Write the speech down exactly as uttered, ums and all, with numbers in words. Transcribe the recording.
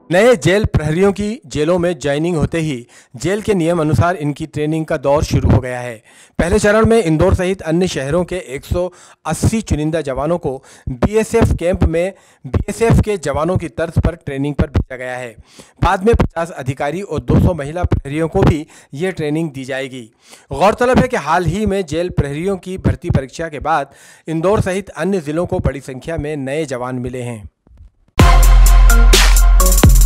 नए जेल प्रहरियों की जेलों में ज्वाइनिंग होते ही जेल के नियम अनुसार इनकी ट्रेनिंग का दौर शुरू हो गया है। पहले चरण में इंदौर सहित अन्य शहरों के एक सौ अस्सी चुनिंदा जवानों को बीएसएफ कैंप में बीएसएफ के जवानों की तर्ज पर ट्रेनिंग पर भेजा गया है। बाद में पचास अधिकारी और दो सौ महिला प्रहरियों को भी ये ट्रेनिंग दी जाएगी। गौरतलब है कि हाल ही में जेल प्रहरियों की भर्ती परीक्षा के बाद इंदौर सहित अन्य जिलों को बड़ी संख्या में नए जवान मिले हैं।